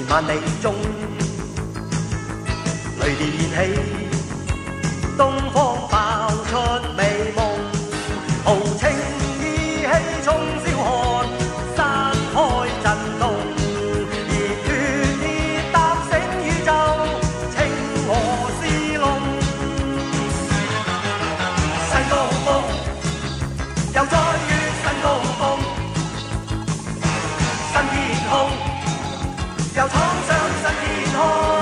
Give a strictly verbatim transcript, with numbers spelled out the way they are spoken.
萬里中，雷電燃起，東方爆出美夢，豪情意氣衝霄漢，山開震動，熱血熱踏醒宇宙，稱我是龍。新高峰，又再越新高峰，新天空，又闖上新天空。